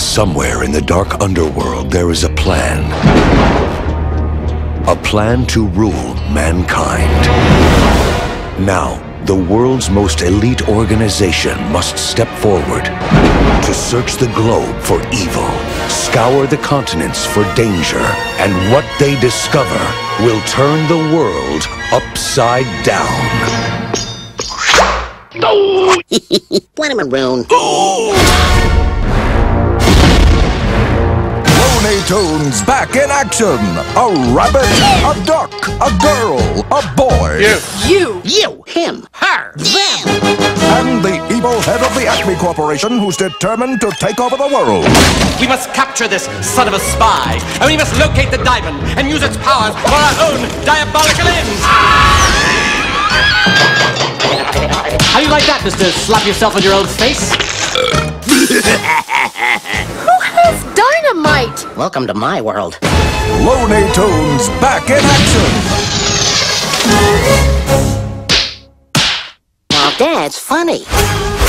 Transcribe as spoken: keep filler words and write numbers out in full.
Somewhere in the dark underworld, there is a plan. A plan to rule mankind. Now, the world's most elite organization must step forward to search the globe for evil, scour the continents for danger, and what they discover will turn the world upside down. Let him maroon. Looney Tunes back in action! A rabbit, a duck, a girl, a boy. You. You. You. Him. Her. Them. And the evil head of the Acme Corporation who's determined to take over the world. We must capture this son of a spy, and we must locate the diamond and use its powers for our own diabolical ends. How do you like that, Mister Slap Yourself on Your Own Face? Who has dynamite? Welcome to my world. Looney Tunes back in action! Now that's funny.